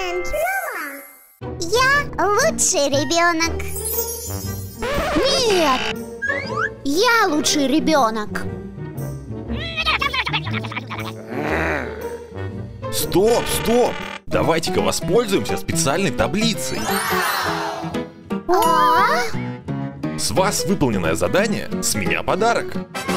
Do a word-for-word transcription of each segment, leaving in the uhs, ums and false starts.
Я лучший ребенок. Нет, я лучший ребенок. Стоп, стоп! Давайте-ка воспользуемся специальной таблицей. А? С вас выполненное задание, с меня подарок.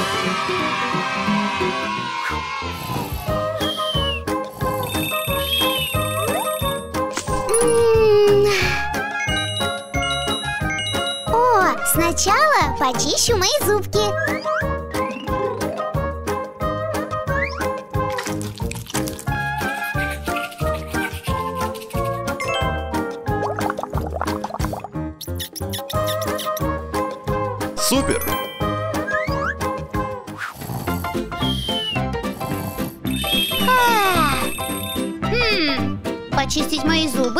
М. О, сначала почищу мои зубки. Супер! А, Хм, почистить мои зубы?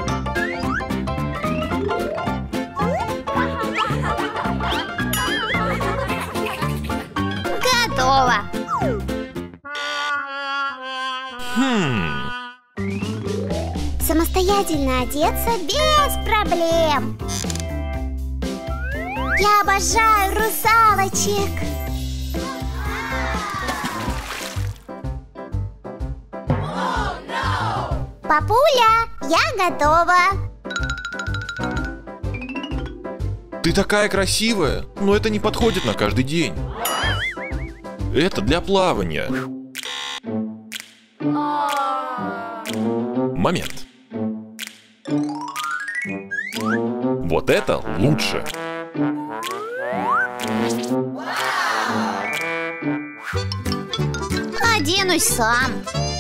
Готово. Хм. Самостоятельно одеться без проблем. Я обожаю русалочек. Папуля, я готова. Ты такая красивая, но это не подходит на каждый день. Это для плавания. Момент. Вот это лучше. Оденусь сам.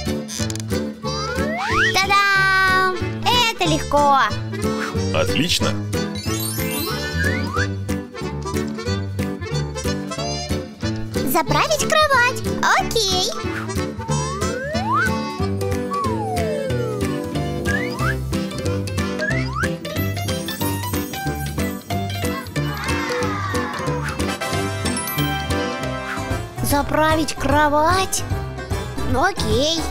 Та-дам! Это легко. Отлично. Заправить кровать. Окей. Заправить кровать? Ну окей.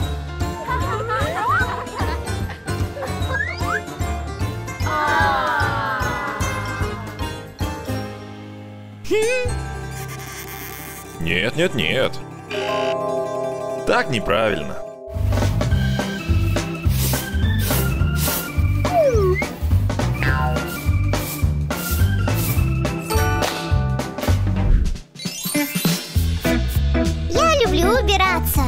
Нет, нет, нет. Так неправильно. Я люблю убираться.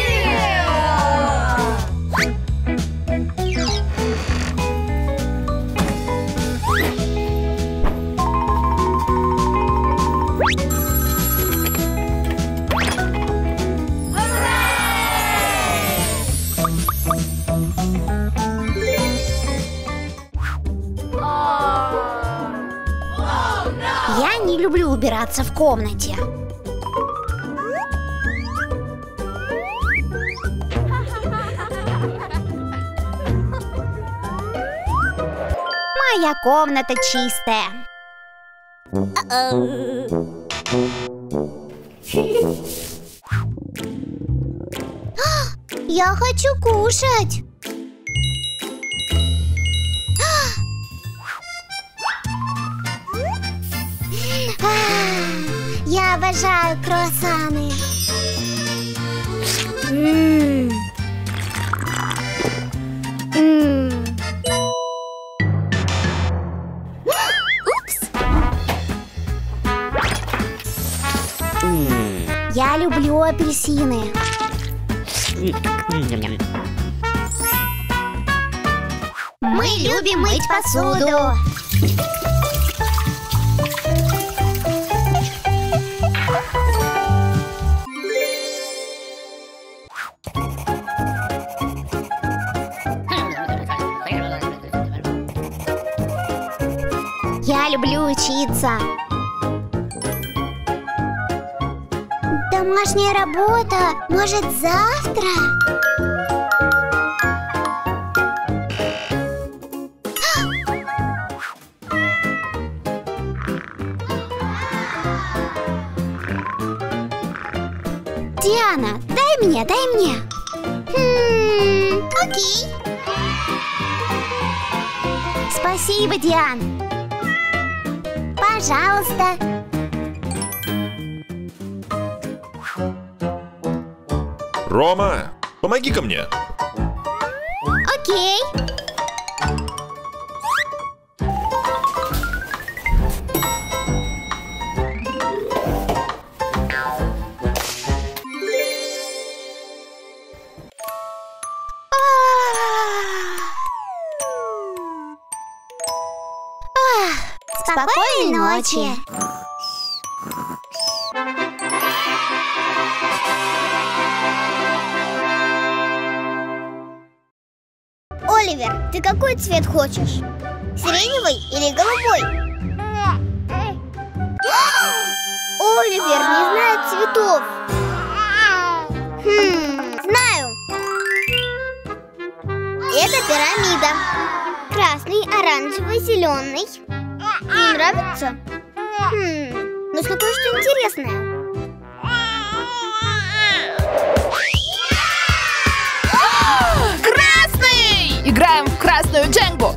Я не люблю убираться в комнате. Моя комната чистая. Я хочу кушать. А, я обожаю круассаны. М. М. Упс. Я люблю апельсины. Мы любим мыть посуду. Я люблю учиться. Домашняя работа. Может, завтра? Диана, дай мне, дай мне. Хм, окей. Спасибо, Диан. Пожалуйста. Рома, помоги-ка мне. Окей. Спокойной ночи. Оливер, ты какой цвет хочешь? Сиреневый или голубой? Оливер не знает цветов. Хм, знаю. Это пирамида. Красный, оранжевый, зеленый. Не нравится? Хм, нужно кое-что интересное. Красный! Играем в красную дженгу.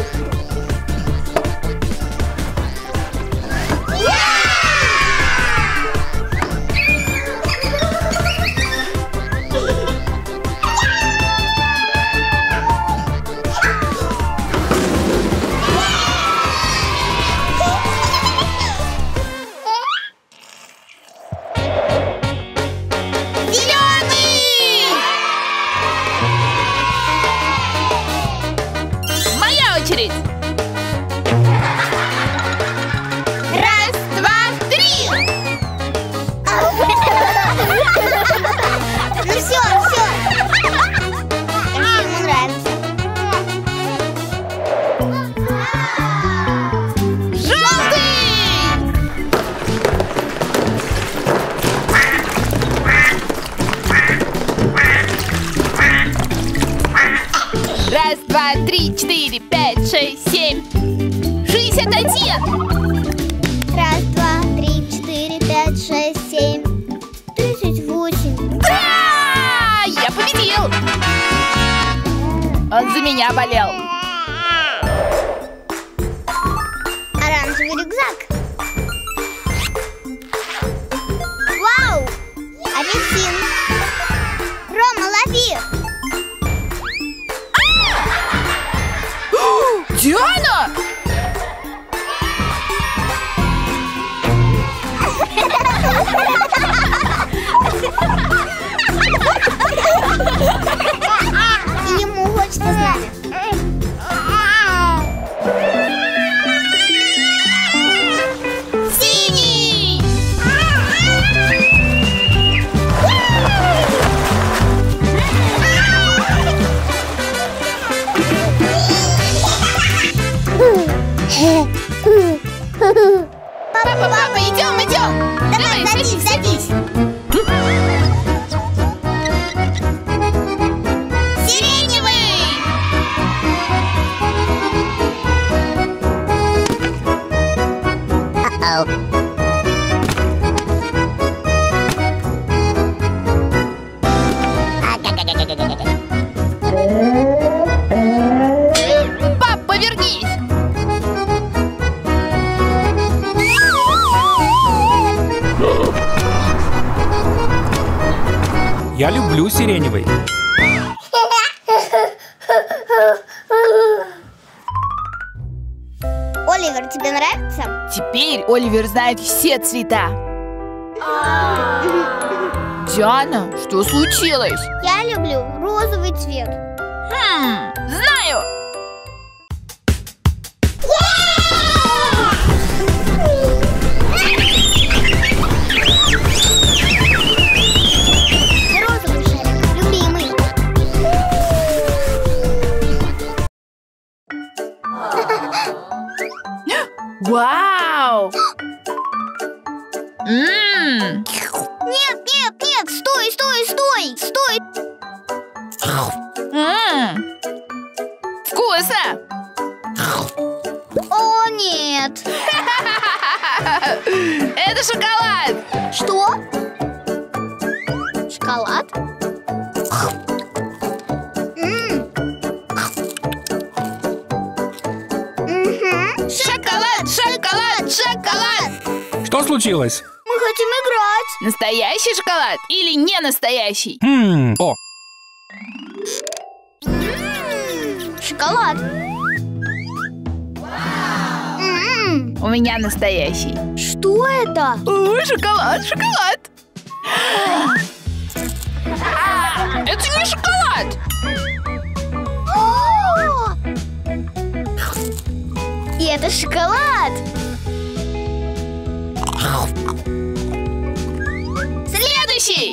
Раз, два, три! Ну все, все. Ему нравится. Желтый! Раз, два, три, четыре, пять, шесть, семь. Шестьдесят один! Раз, два, три, четыре, пять, шесть, семь. Тридцать восемь. Да! Я победил! Он за меня болел. Оранжевый рюкзак. Вау! Апельсин. Рома, лови! Диана! Ему хочется знать. Синий! Папа, Папа, идем, идем! давай, садись, садись. Сиреневый! Пап, повернись! Я люблю сиреневый. Оливер, тебе нравится? Теперь Оливер знает все цвета. Диана, что случилось? Я люблю розовый цвет. Хм, знаю! Розовый шарик, любимый. Вау! Ммм! Нет, нет, нет, стой, стой, стой, стой. Ммм! Вкусно! О, нет. Это шоколад! Что? Шоколад? М. случилось? Мы хотим играть. Настоящий шоколад или не настоящий? Хм, о, Шоколад. М-м. У меня настоящий. Что это? О, шоколад, шоколад. Это не шоколад. О! И это шоколад. Следующий.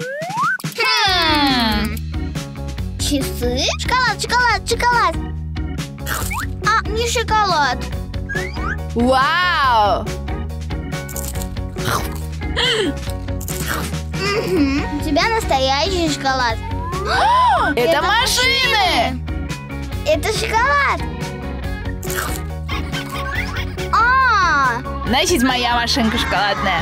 Хм. Часы? Шоколад, шоколад, шоколад. А, не шоколад. Вау. Мгм. У тебя настоящий шоколад. Это Это машины. Это шоколад. А, Значит, моя машинка шоколадная.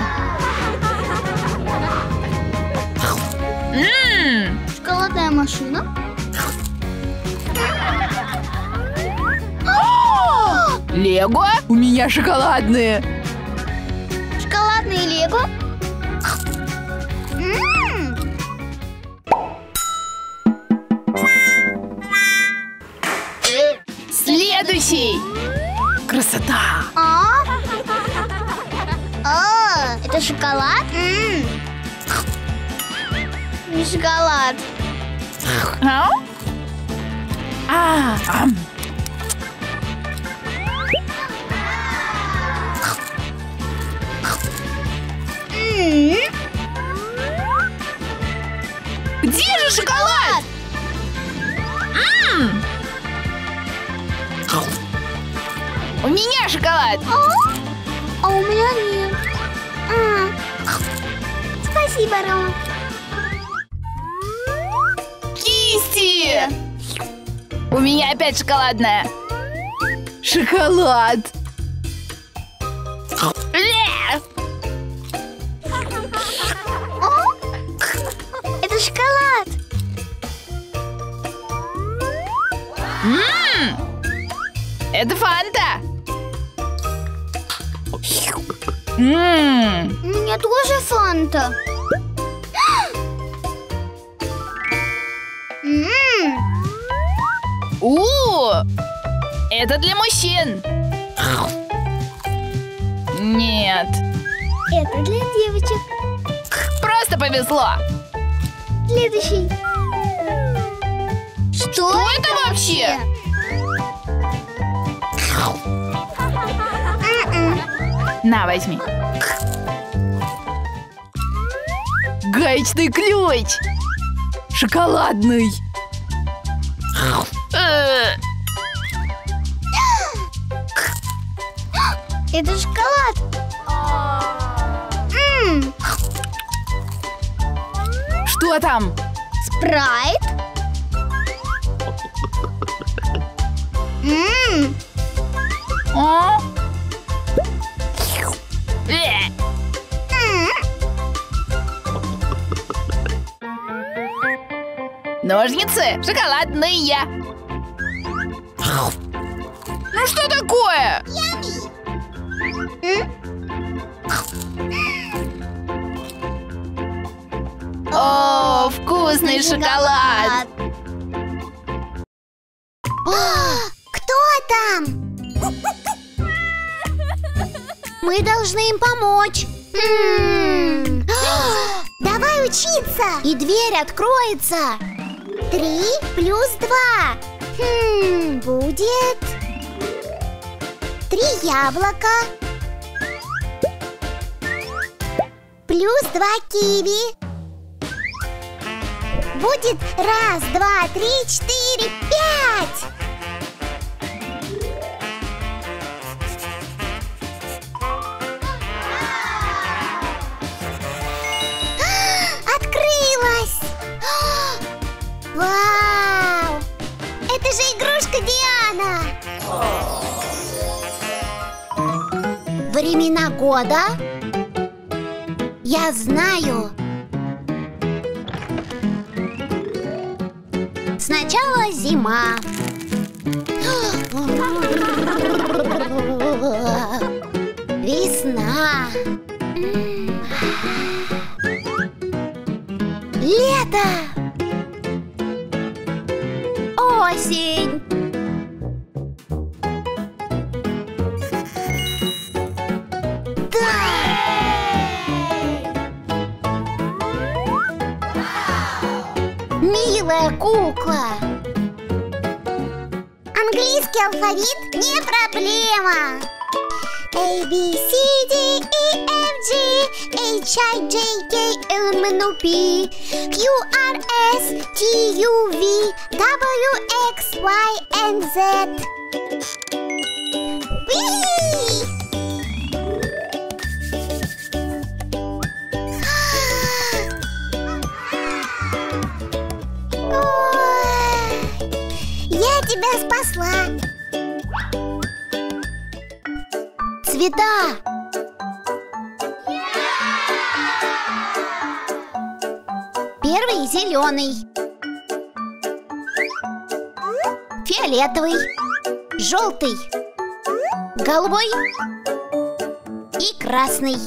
Ммм. шоколадная машина. Лего? У меня шоколадные. Шоколадный лего. М. Следующий. Красота. А? А, это шоколад? М. Не шоколад. А? А, ам. М. Где же шоколад? М. У меня шоколад. А? А у меня нет. М. Спасибо, Рома. Кисти. У меня опять шоколадная. Шоколад. Ле. А? Это шоколад. М. Это фанта. М. У меня тоже фанта. М. У, это для мужчин. Нет, Это для девочек. просто повезло. Следующий. Что, Что это вообще? М-м. На, возьми. Гаечный ключ. Шоколадный. Э, Это шоколад. М. Что там? Спрайт. М. А? Э, М. Ножницы шоколадные. Ну что такое? М. О, вкусный шоколад. Кто там? Мы должны им помочь. М. Давай учиться. И дверь откроется. Три плюс два. Хм, будет три яблока. Плюс два киви. Будет раз, два, три, четыре, пять. Открылась! Вау! Это же игрушка Диана! Времена года? Я знаю. Сначала зима. Весна. Лето! Осень! Да! Милая кукла! Английский алфавит не проблема! A, B, C, D, E, F, G, H, I, J, K, L, M, N, O, P, Q, R, S, T, U, V, W, X, Y, and Z. Уи! Ой, я тебя спасла. Цвета. Первый зеленый, фиолетовый, желтый, голубой и красный.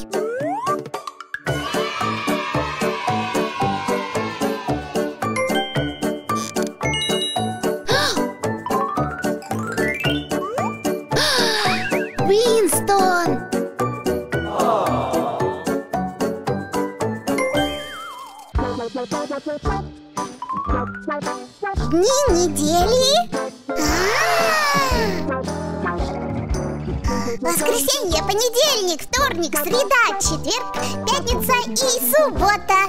Уинстон! Дни недели. А-а-а! Воскресенье, понедельник, вторник, среда, четверг, пятница и суббота.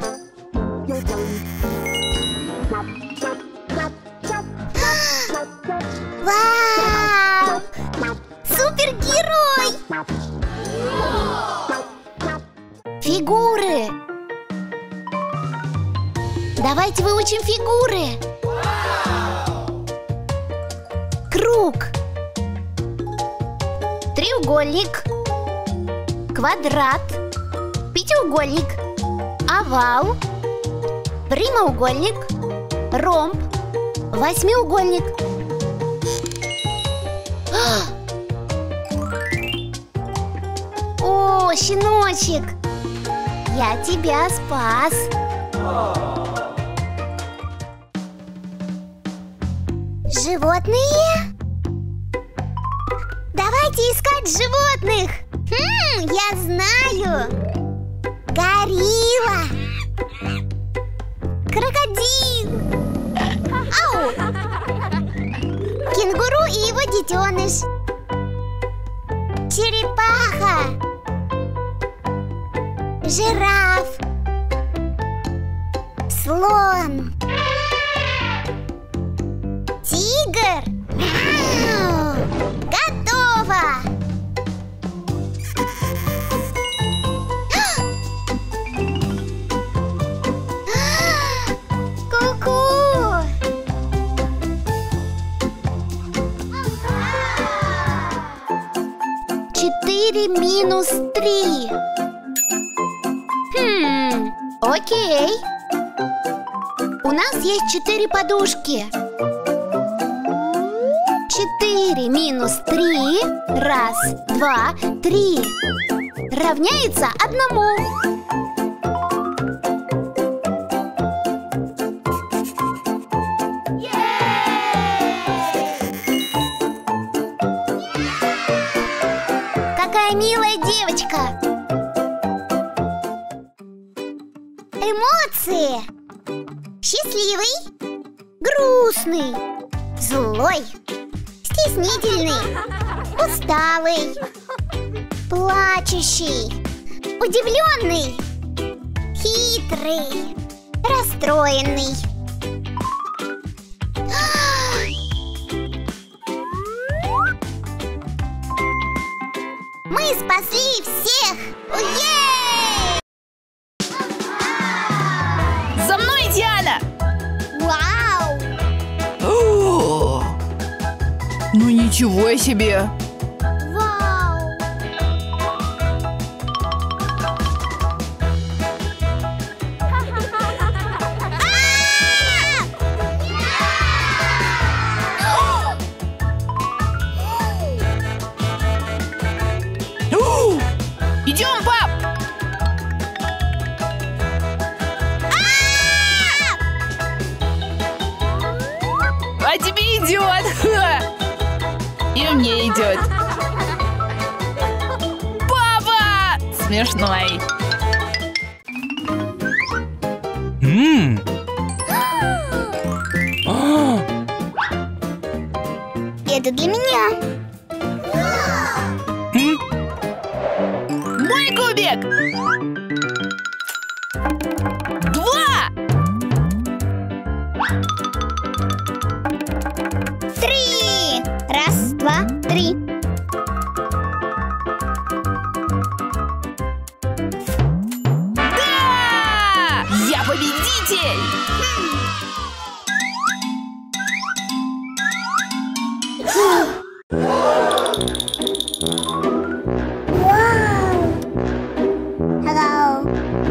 Вау! Супергерой! Фигуры. Давайте выучим фигуры. Круг, треугольник, квадрат, пятиугольник, овал, прямоугольник, ромб, восьмиугольник. О, щеночек, я тебя спас. Животные? Давайте искать животных. Хм, я знаю. Горилла. Крокодил. Ау. Кенгуру и его детеныш. Черепаха. Жираф. Слон. Тигр. Мяу. Готово. Ку-ку. Четыре минус три. Хм, окей. У нас есть четыре подушки. Четыре минус три. Раз, два, три. Равняется одному. Какая милая девочка. Эмоции. Счастливый, грустный, злой, стеснительный, усталый, плачущий, удивленный, хитрый, расстроенный. Мы спасли всех! Уей! За мной, Диана! Вау! О, ну ничего себе! Вау! О, идем, пап! А тебе идет. И мне идет. Папа! Смешной. Ммм. Это для меня. Мой кубик. Два. Три. Раз, два, три. Да! Я победитель. Hello.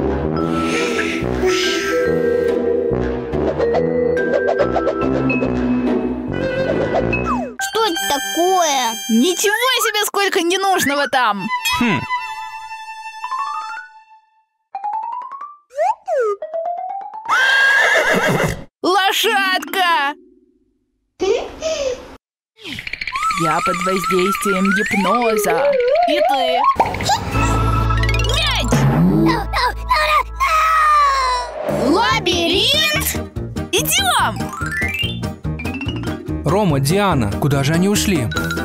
Что это такое? Ничего себе, сколько ненужного там. Хм. Лошадка! Я под воздействием гипноза. И ты. Мяч! Лабиринт! Идем! Рома, Диана, куда же они ушли?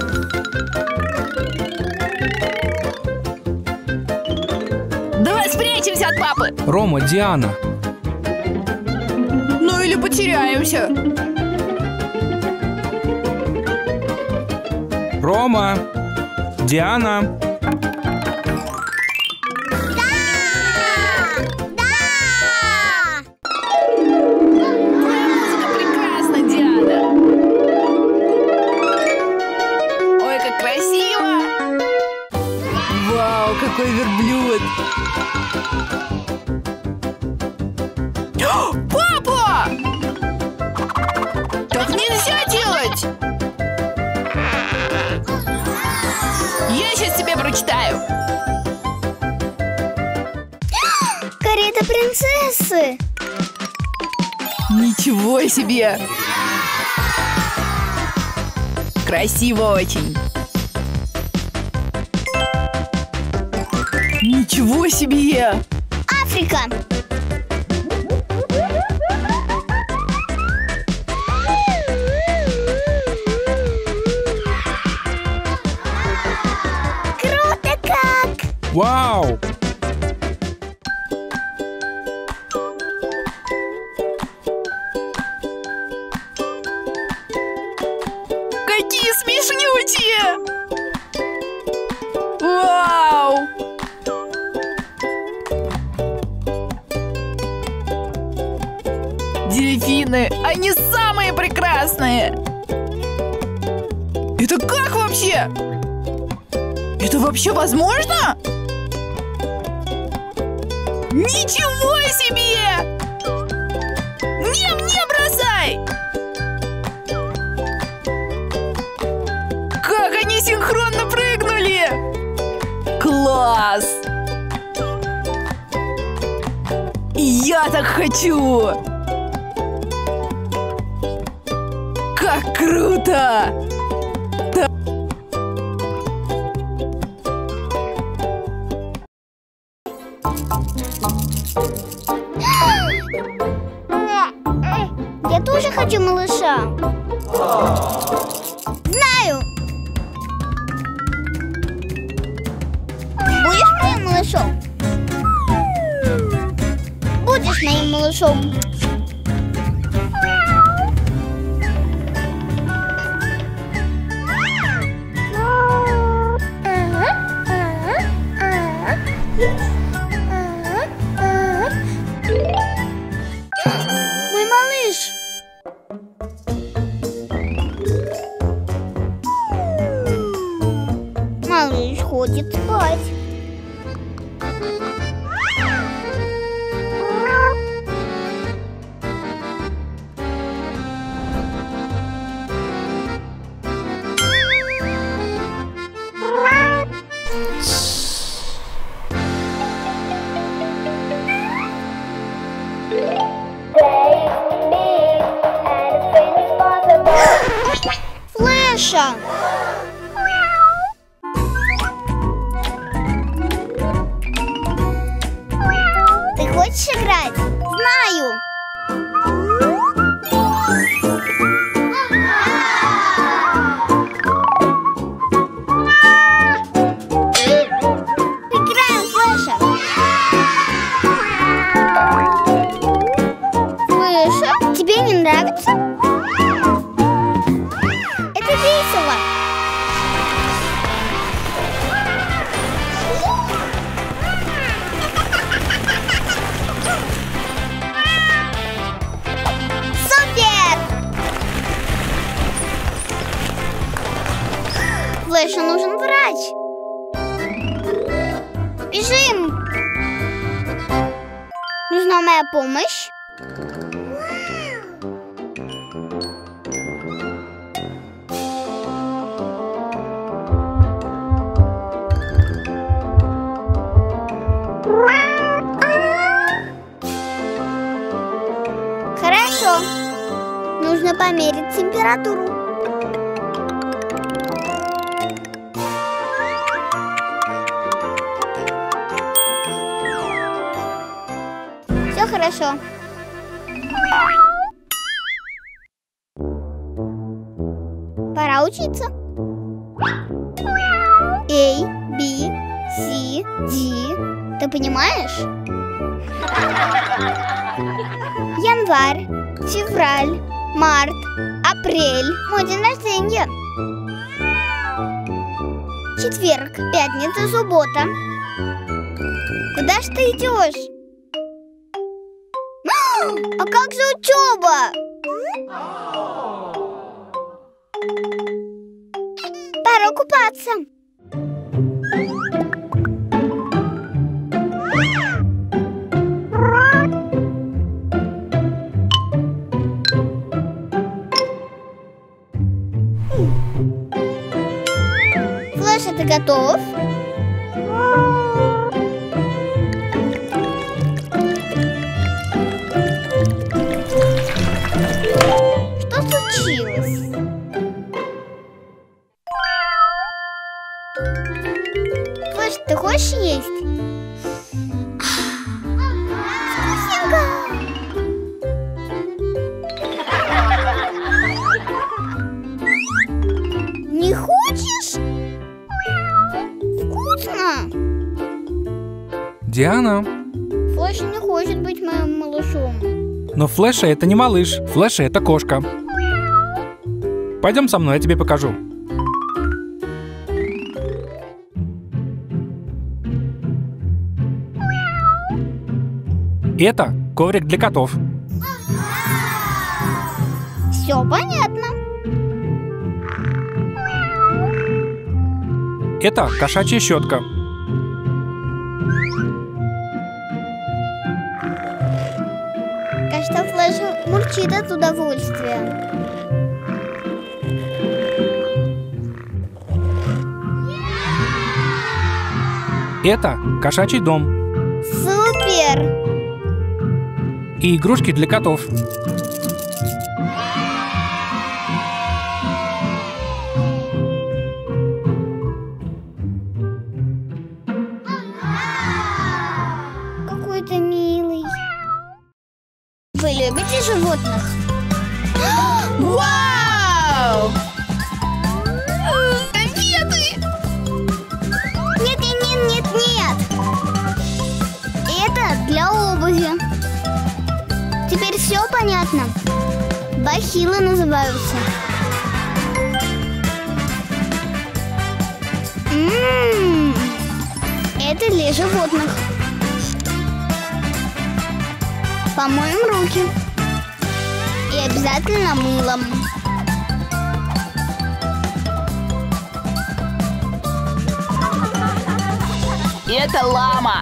Давай спрячемся от папы. Рома, Диана. Ну или потеряемся. Рома! Диана! Да! Твоя музыка прекрасна, Диана. Ой, как красиво. Вау, какой верблюд. Папа! Так нельзя делать. Я сейчас тебе прочитаю. Карета принцессы. Ничего себе! Красиво очень. Ничего себе! Африка. Круто как! Вау! Какие смешнючие! Вау! Дельфины, они самые прекрасные! Это как вообще? Это вообще возможно? Ничего себе! Не, мне бросай! Как они синхронно прыгнули! Класс! Я так хочу! Как круто! Да. Я тоже хочу малыша. Знаю. Будешь моим малышом? Будешь моим малышом. Мой малыш. Малыш ходит спать. Play big and things possible. Флэша! Ты хочешь играть? Знаю! Играем, Флэша! Флэша, тебе не нравится? Это весело! Супер! Флэшу нужен врач. Бежим! Нужна моя помощь. Хорошо. Нужно померить температуру. Все хорошо. Пора учиться. A, B, C, D. Ты понимаешь? Январь, февраль, март, апрель. Мой день рождения. Четверг, пятница, суббота. Куда ж ты идешь? А как же учеба? Пора купаться. Флэша, ты готов? Что случилось? Флэш, ты хочешь есть? Вкусненько! Не хочешь? Вкусно! Диана. Флэш не хочет быть моим малышом. Но Флэша это не малыш. Флэша это кошка. Пойдем со мной, я тебе покажу. Это коврик для котов. Все понятно. Это кошачья щетка. Кажется, Флэш мурчит от удовольствия. Это кошачий дом. Супер! И игрушки для котов. Какой ты милый. Вы любите животных? Вау! Конфеты! Нет, нет, нет, нет, нет. Это для обуви. Теперь все понятно. Бахилы называются. М-м-м. Это для животных. Помоем руки. И обязательно мылом. Это лама.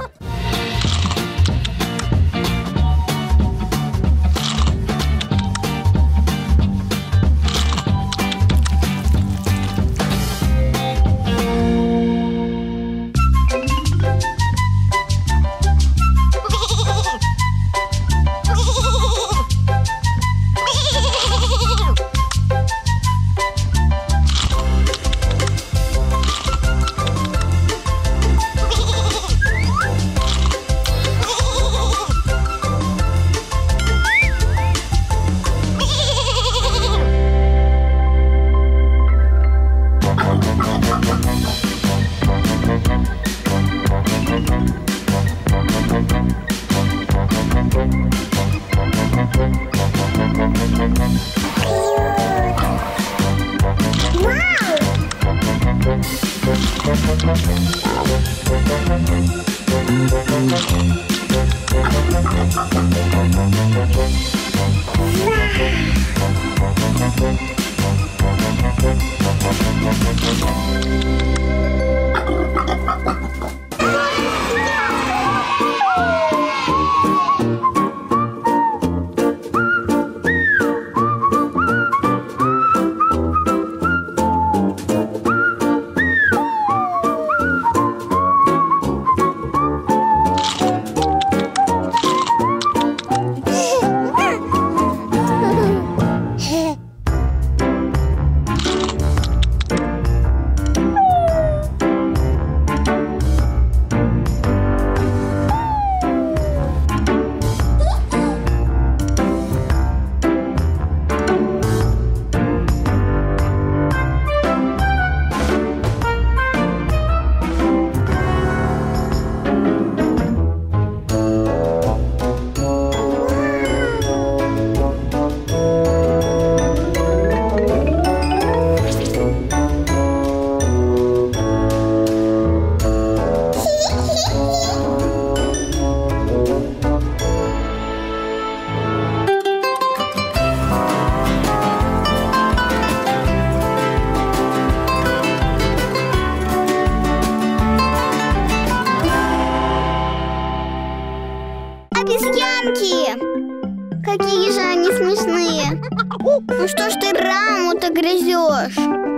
Обезьянки! Какие же они смешные! Ну что ж ты раму-то грызешь?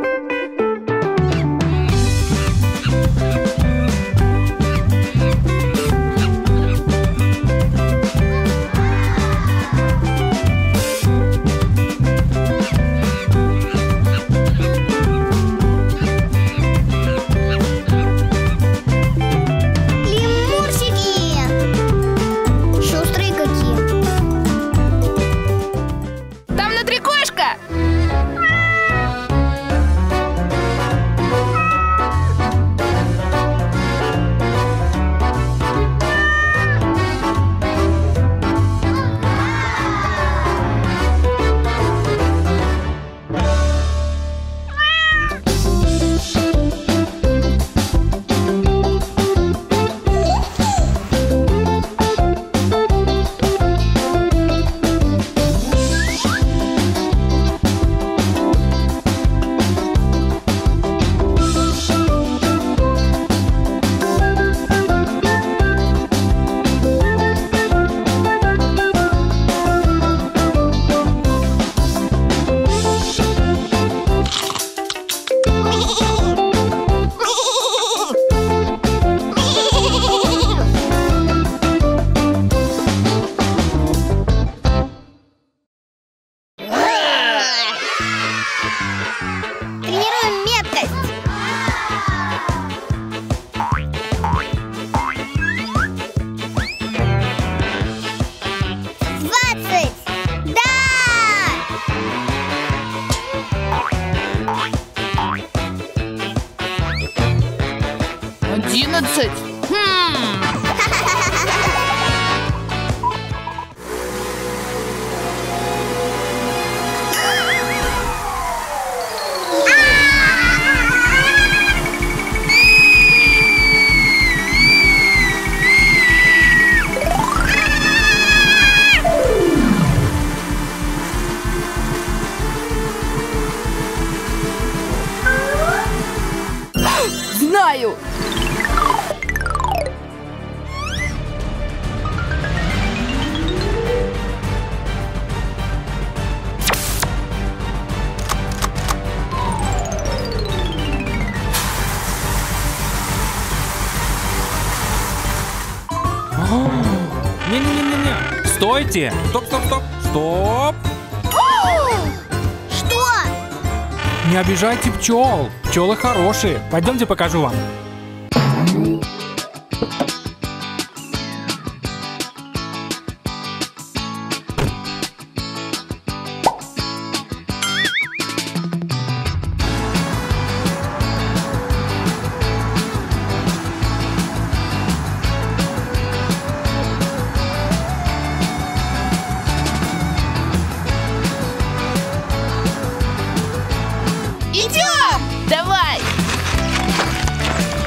Одиннадцать. Хм. Знаю. Не-не-не-не-не! Стойте! Стоп, стоп, стоп! Стоп! Что? Не обижайте пчел! Пчелы хорошие. Пойдемте покажу вам. Идем! Давай!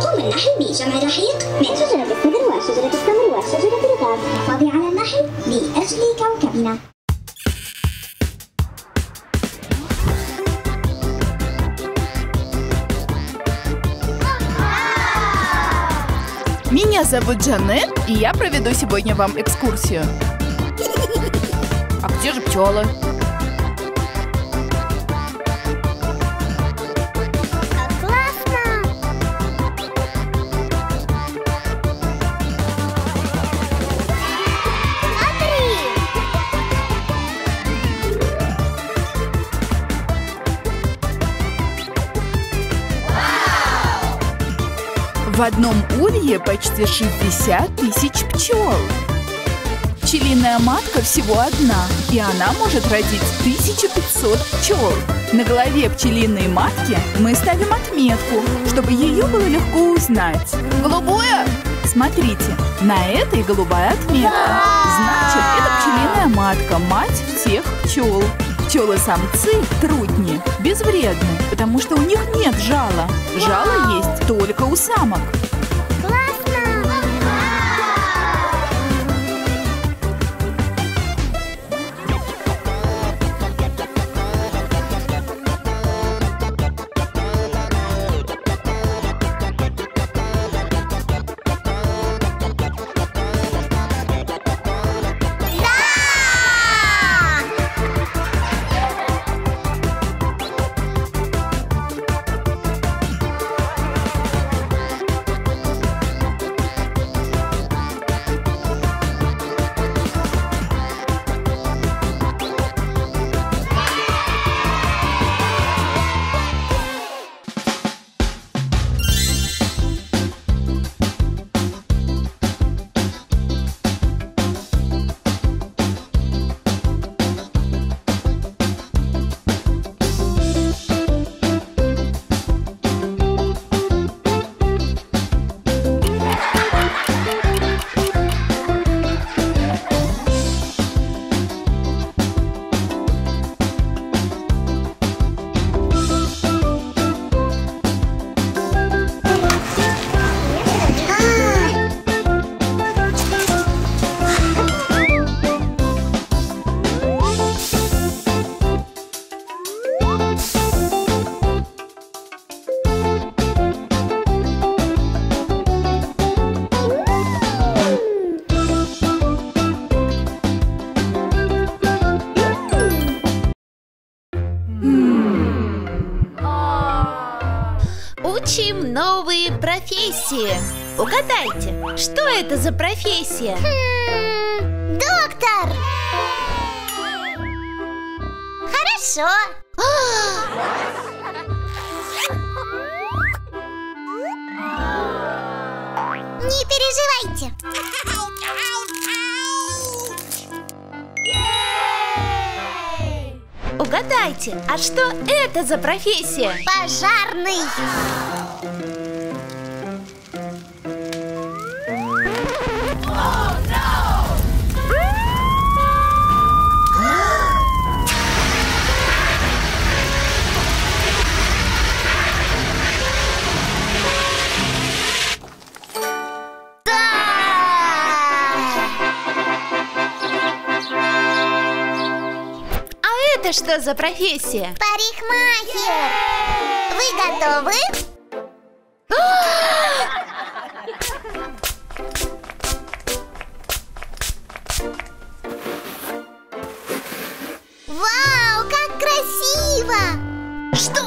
يقوم النحل بجمع رحيق من شجرة السدر وشجرة التمر وشجرة الغاب للحفاظ على النحل لأجل كوكبنا. Меня зовут Джанет, и я проведу сегодня вам экскурсию. А где же пчелы? В одном улье почти шестьдесят тысяч пчел. Пчелиная матка всего одна, и она может родить тысячу пятьсот пчел. На голове пчелиной матки мы ставим отметку, чтобы ее было легко узнать. Голубое? Смотрите, на этой голубая отметка. Значит, это пчелиная матка, мать всех пчел. Пчелы-самцы трутни безвредны, потому что у них нет жала. Жало есть только у самок. Учим новые профессии. Угадайте, что это за профессия? Хм, доктор! Хорошо. Не переживайте. Угадайте, а что это за профессия? Пожарный. Это что за профессия? Парикмахер. Вы готовы? Вау, как красиво! Что?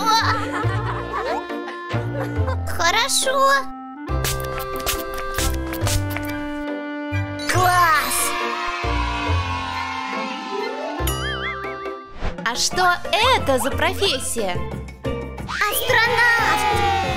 Хорошо. Класс! А что это за профессия? Астронавт!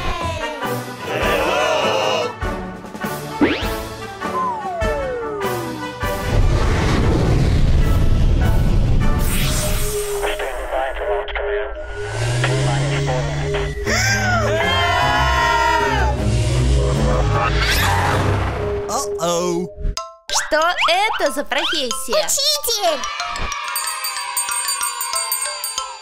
Uh-oh. Что это за профессия? Учитель!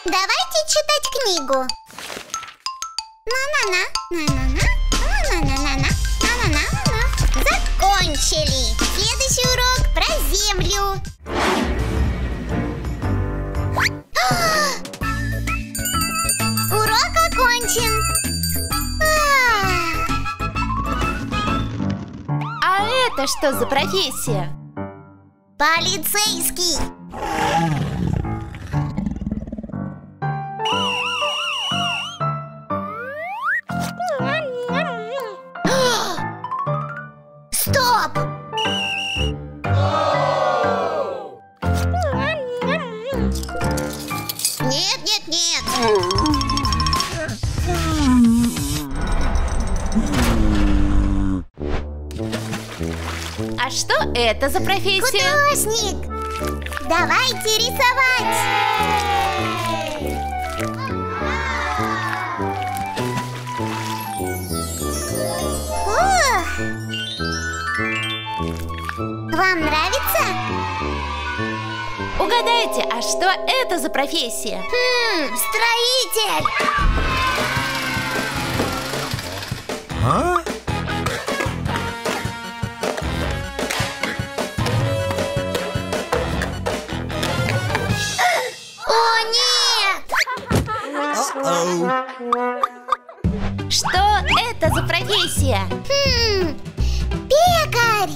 Давайте читать книгу. На-на-на, на-на-на, на-на-на-на. это что за профессия? Полицейский. Стоп! Нет, нет, нет. А что это за профессия? Художник. Давайте рисовать. Ох. Вам нравится? Угадайте, а что это за профессия? Хм, строитель. А? О, нет! Что это за профессия? Хм, пекарь.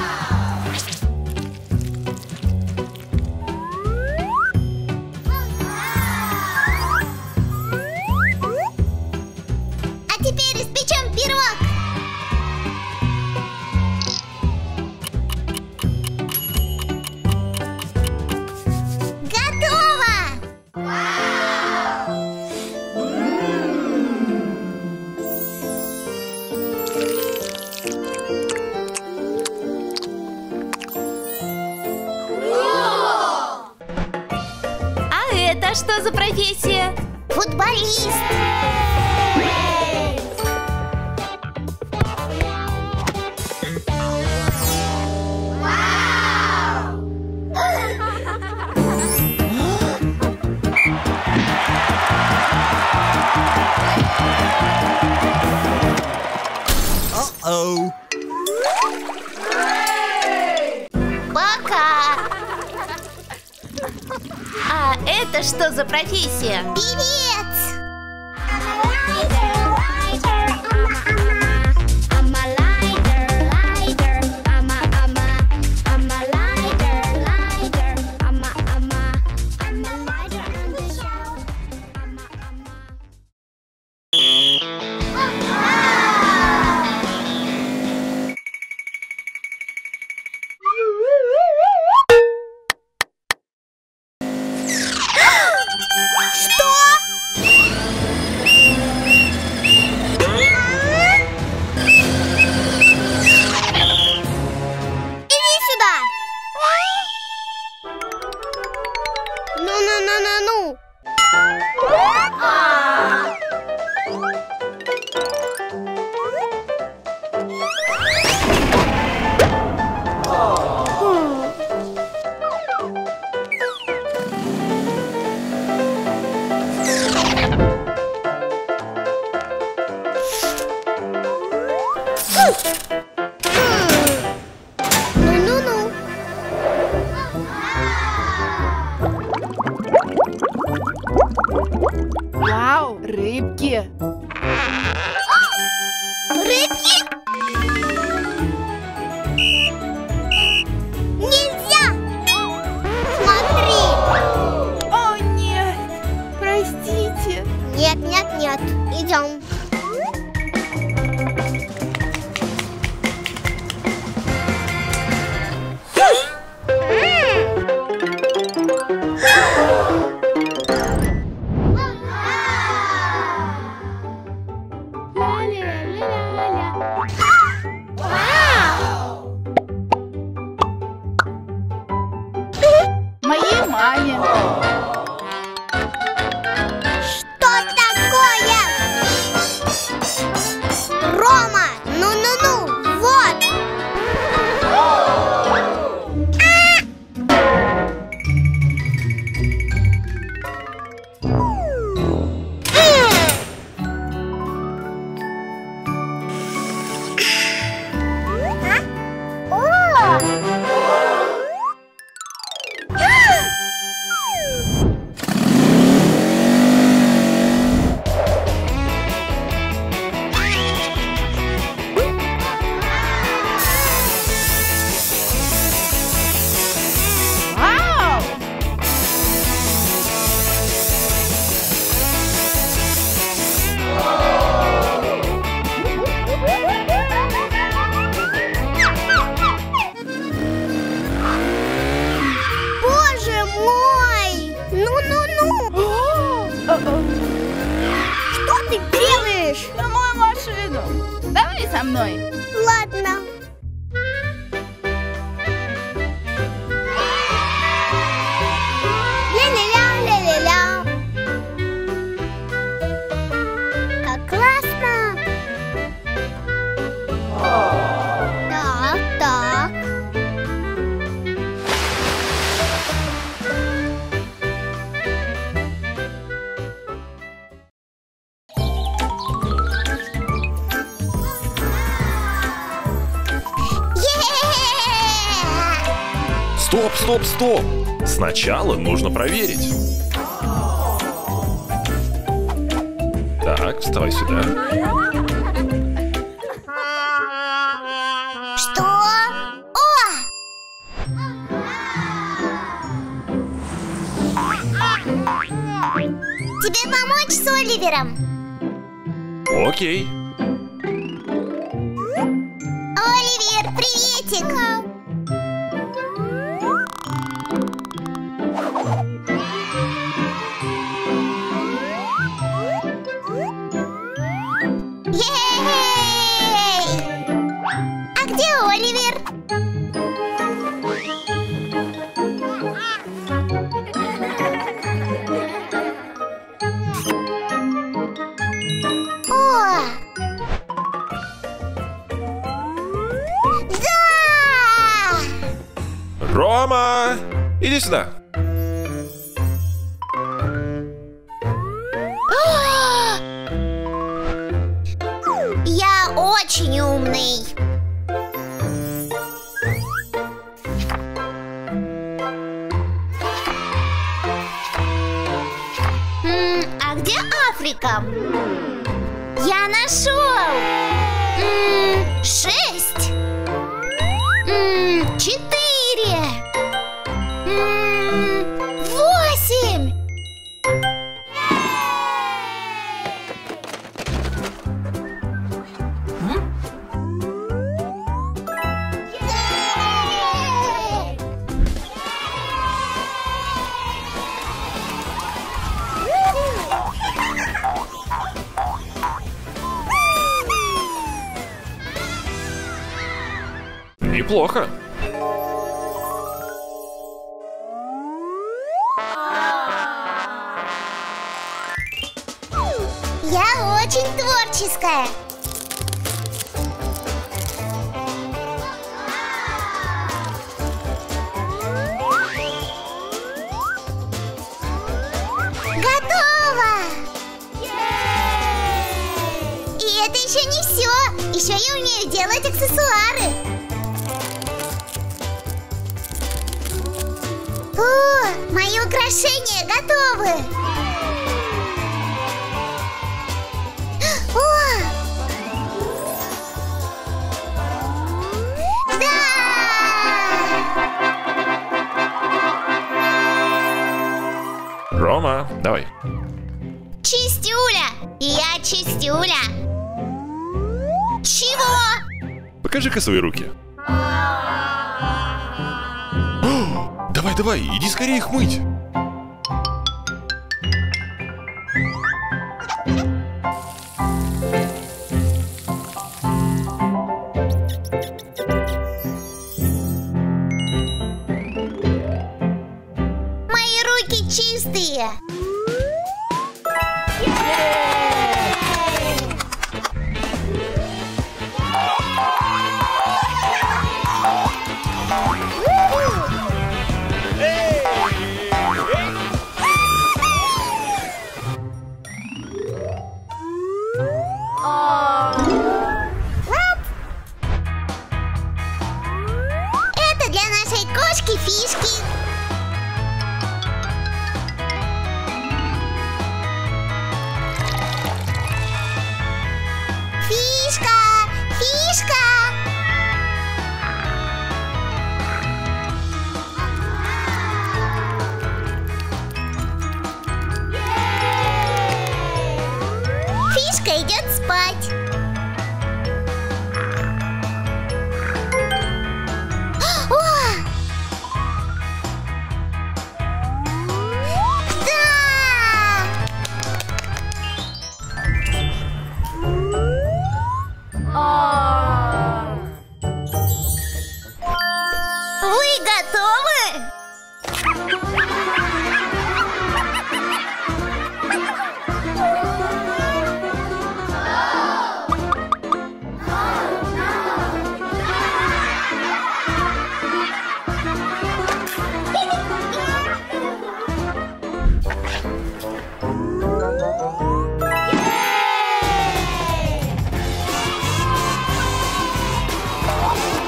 А теперь испечем пирог. Готово! А это что за профессия? Футболист. Пока. А это что за профессия? Певец. Ну-ну-ну-ну-ну. Ну-ну-ну. Вау, рыбки! Рыбки? Нельзя! Смотри! О, нет! Простите! Нет, нет, нет. Идем. мной. Ладно. Ля-ля-ля, ля-ля-ля. Как классно. Так, так. Стоп, стоп, стоп! Сначала нужно проверить. Так, вставай сюда. Что? О! Тебе помочь с Оливером? Окей. Оливер, приветик! Ей! А где Оливер? О! Да! Рома! Иди сюда. Я очень умный. М, а где Африка? Я нашел. М, Шесть. М, Четыре. М, Восемь. Неплохо. Я очень творческая. Готово! И это еще не все. Еще я умею делать аксессуары. О, мои украшения готовы. О! Да! Рома, давай. Чистюля! Я чистюля! Чего? Покажи-ка свои руки. О, давай, давай, иди скорее их мыть. Мои руки чистые! Это для нашей кошки Фишки. Фишка! Фишка! Фишка идет спать. О!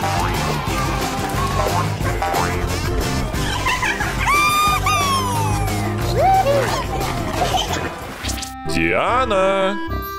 Диана!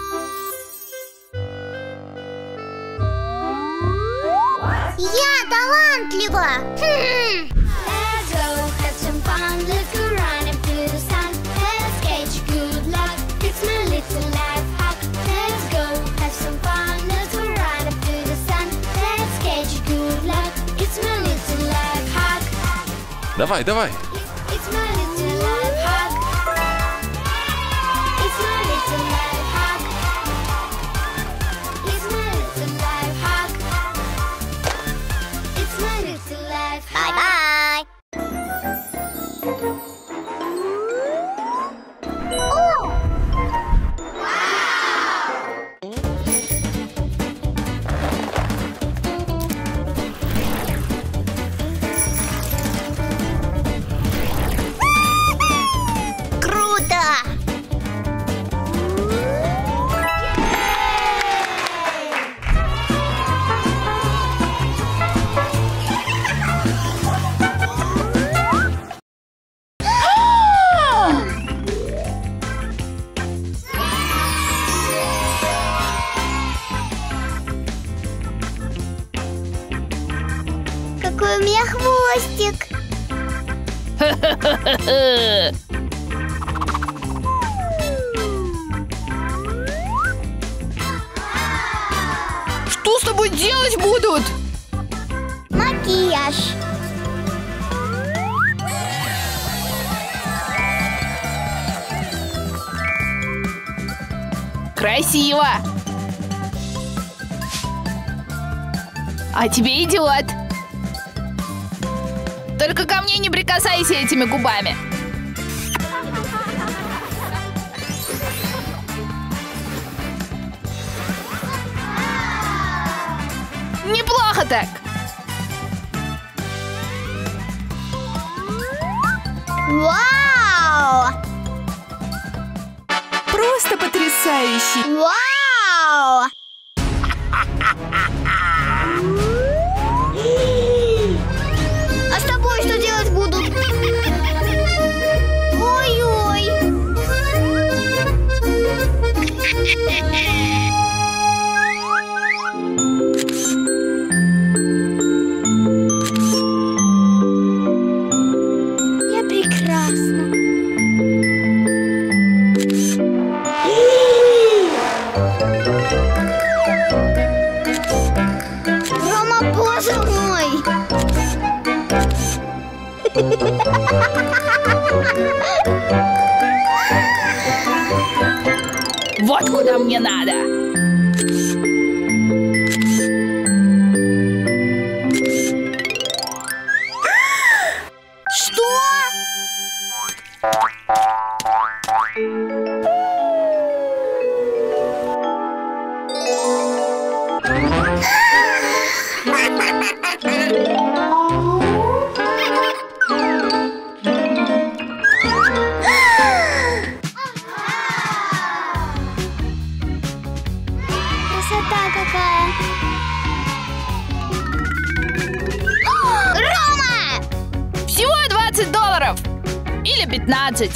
Я талантлива! Хм. Let's go have some fun. Let's go running through the sun. Let's catch good luck. It's my little life hack. Let's go have some fun. Let's go running through the sun. Let's catch good luck. It's my little life hack. Давай, давай. It's my little life hack. It's my little life hack. It's my little life hack. It's my little life hack. Bye-bye! Круто! Какой у меня хвостик! Что с тобой делать будут? Макияж! Красиво! А тебе идет! Только ко мне не прикасайся этими губами! Неплохо так! Вау! Просто потрясающе! Вау! А с тобой что делать будут? Ой-ой! Я прекрасна. Рома, боже мой! Вот куда мне надо! Что? Красота какая! Рома! Всего двадцать долларов! Или пятнадцать!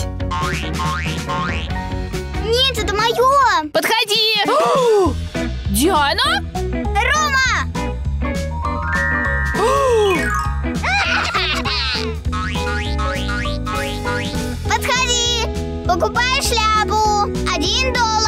Нет, это мое! Подходи! Диана? Рома! Подходи! Покупай шляпу! Один доллар!